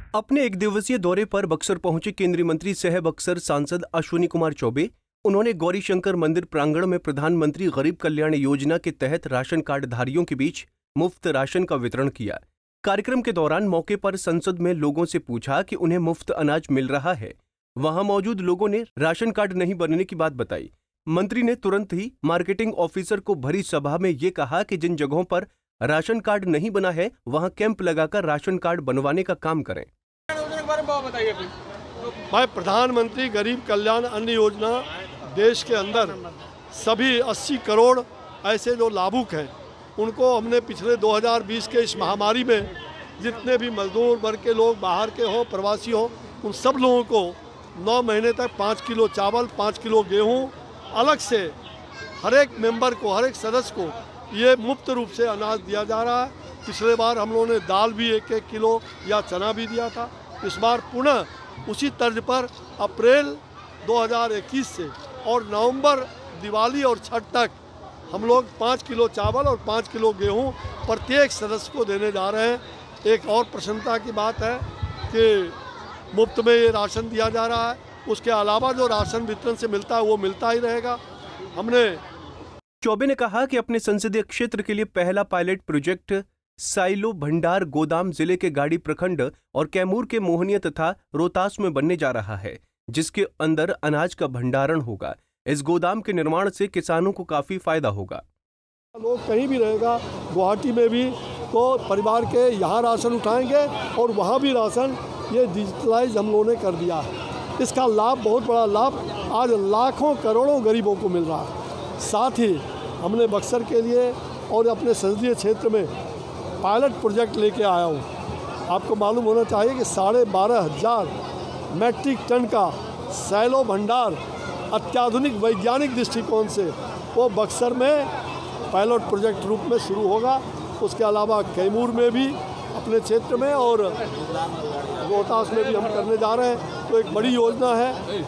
अपने एक दिवसीय दौरे पर बक्सर पहुंचे केंद्रीय मंत्री सह बक्सर सांसद अश्विनी कुमार चौबे। उन्होंने गौरीशंकर मंदिर प्रांगण में प्रधानमंत्री गरीब कल्याण योजना के तहत राशन कार्ड धारियों के बीच मुफ्त राशन का वितरण किया। कार्यक्रम के दौरान मौके पर संसद में लोगों से पूछा कि उन्हें मुफ्त अनाज मिल रहा है। वहां मौजूद लोगों ने राशन कार्ड नहीं बनने की बात बताई। मंत्री ने तुरंत ही मार्केटिंग ऑफिसर को भरी सभा में ये कहा कि जिन जगहों पर राशन कार्ड नहीं बना है वहां कैंप लगाकर राशन कार्ड बनवाने का काम करें। भाई, प्रधानमंत्री गरीब कल्याण अन्न योजना देश के अंदर सभी 80 करोड़ ऐसे जो लाभुक हैं उनको हमने पिछले 2020 के इस महामारी में जितने भी मजदूर वर्ग के लोग बाहर के हों, प्रवासी हों, उन सब लोगों को 9 महीने तक 5 किलो चावल, 5 किलो गेहूं अलग से हर एक मेंबर को, हर एक सदस्य को ये मुफ्त रूप से अनाज दिया जा रहा है। पिछले बार हम लोगों ने दाल भी 1-1 किलो या चना भी दिया था। इस बार पुनः उसी तर्ज पर अप्रैल 2021 से और नवंबर, दिवाली और छठ तक हम लोग 5 किलो चावल और 5 किलो गेहूं प्रत्येक सदस्य को देने जा रहे हैं। एक और प्रसन्नता की बात है कि मुफ्त में ये राशन दिया जा रहा है। उसके अलावा जो राशन वितरण से मिलता है वो मिलता ही रहेगा। हमने चौबे ने कहा कि अपने संसदीय क्षेत्र के लिए पहला पायलट प्रोजेक्ट साइलो भंडार गोदाम जिले के गाड़ी प्रखंड और कैमूर के मोहनिया तथा रोहतास में बनने जा रहा है, जिसके अंदर अनाज का भंडारण होगा। इस गोदाम के निर्माण से किसानों को काफी फायदा होगा। लोग कहीं भी रहेगा, गुवाहाटी में भी तो परिवार के यहाँ राशन उठाएंगे और वहाँ भी राशन ये डिजिटलाइज हम लोगों ने कर दिया है। इसका लाभ, बहुत बड़ा लाभ आज लाखों करोड़ों गरीबों को मिल रहा है। साथ ही हमने बक्सर के लिए और अपने संसदीय क्षेत्र में पायलट प्रोजेक्ट लेके आया हूँ। आपको मालूम होना चाहिए कि 12,500 मैट्रिक टन का सैलो भंडार अत्याधुनिक वैज्ञानिक दृष्टिकोण से वो बक्सर में पायलट प्रोजेक्ट रूप में शुरू होगा। उसके अलावा कैमूर में भी अपने क्षेत्र में और रोहतास में भी हम करने जा रहे हैं। तो एक बड़ी योजना है,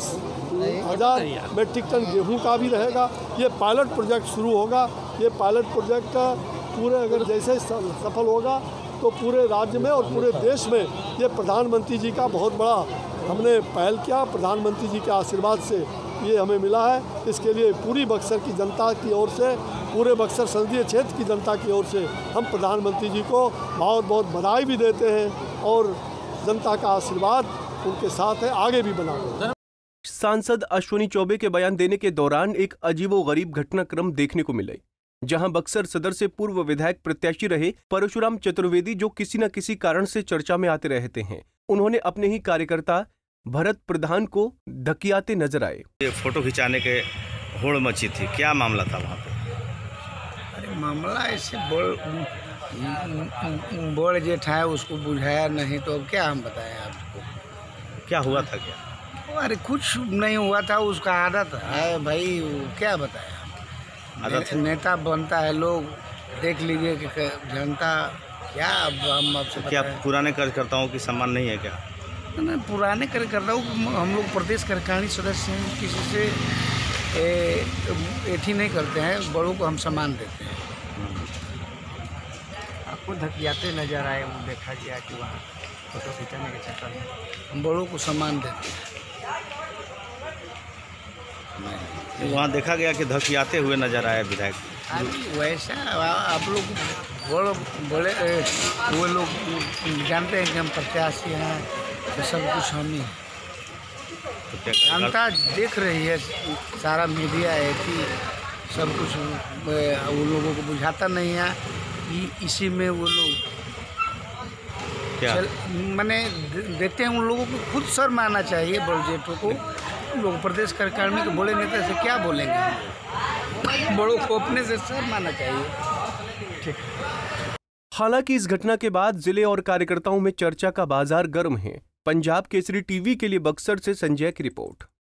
50,000 मैट्रिक टन गेहूं का भी रहेगा। ये पायलट प्रोजेक्ट शुरू होगा। ये पायलट प्रोजेक्ट पूरे अगर जैसे सफल होगा तो पूरे राज्य में और पूरे देश में ये प्रधानमंत्री जी का बहुत बड़ा हमने पहल किया। प्रधानमंत्री जी के आशीर्वाद से ये हमें मिला है। इसके लिए पूरी बक्सर की जनता की ओर से, पूरे बक्सर संसदीय क्षेत्र की जनता की ओर से हम प्रधानमंत्री जी को बहुत बहुत बधाई भी देते हैं और जनता का आशीर्वाद उनके साथ है, आगे भी बना। सांसद अश्विनी चौबे के बयान देने के दौरान एक अजीबोगरीब घटनाक्रम देखने को मिले, जहां बक्सर सदर से पूर्व विधायक प्रत्याशी रहे परशुराम चतुर्वेदी, जो किसी न किसी कारण से चर्चा में आते रहते हैं, उन्होंने अपने ही कार्यकर्ता भरत प्रधान को धकियाते नजर आए। ये फोटो खिंचाने के होड़ मची थी, क्या मामला था वहाँ पे? अरे मामला ऐसे बोल जेठा है, उसको बुझाया नहीं तो अब क्या हम बताएं आपको। क्या हुआ था? क्या? अरे कुछ नहीं हुआ था, उसका आदत है भाई, क्या बताएं। नेता बनता है, लोग देख लीजिए कि जनता क्या, अब हम आपसे क्या पुराने कार्यकर्ताओं की सम्मान नहीं है क्या? नहीं, पुराने कार्यकर्ताओं हम लोग प्रदेश कार्यकारिणी सदस्य हैं, किसी से एठी नहीं करते हैं, बड़ों को हम सम्मान देते हैं। आपको धकियाते नजर आए, वो देखा गया कि वहाँ फोटो खिंचाने के चक्कर में हम बड़ों को सम्मान देते हैं। वहाँ देखा गया कि धकियाते हुए नजर आए विधायक। वैसा आप लोग बोले वो लोग जानते हैं कि हम प्रत्याशी हैं, तो सब कुछ हम ही हैं। तो जनता देख रही है, सारा मीडिया है कि सब कुछ वो लोगों को बुझाता नहीं है कि इसी में वो लोग मैंने देखते हैं। उन लोगों को खुद शर्म आना चाहिए, बड़जेठों को। लोग प्रदेश कार्यकारिणी के बोले नेता से क्या बोलेंगे, बड़ों को अपने से शर्म आना चाहिए। ठीक। हालांकि इस घटना के बाद जिले और कार्यकर्ताओं में चर्चा का बाजार गर्म है। पंजाब केसरी टीवी के लिए बक्सर से संजय की रिपोर्ट।